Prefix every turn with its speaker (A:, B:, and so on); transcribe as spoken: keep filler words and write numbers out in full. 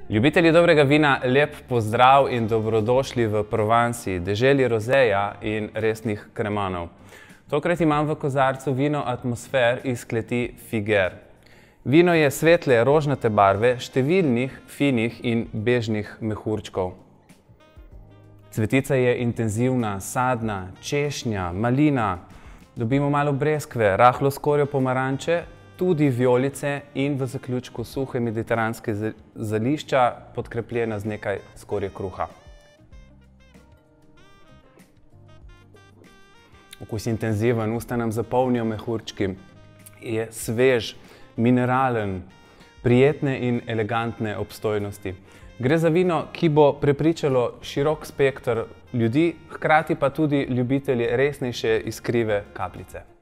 A: Ljubitelji dobrega vina, lep pozdrav in dobrodošli v Provansi, deželi rozeja in resnih kremanov. Tokrat imam v kozarcu vino Atmosfer iz kleti Figer. Vino je svetle rožnate barve, številnih, finih in bežnih mehurčkov. Cvetica je intenzivna, sadna, češnja, malina. Dobimo malo breskve, rahlo skorjo pomaranče, tudi vijolice in v zaključku suhe mediteranske zelišča, podkrepljena z nekaj skorje kruha. Okus je intenziven, usta nam zapolnijo mehurčki. Je svež, mineralen, prijetne in elegantne obstojnosti. Gre za vino, ki bo prepričalo širok spekter ljudi, hkrati pa tudi ljubitelje resnejše iskrive kapljice.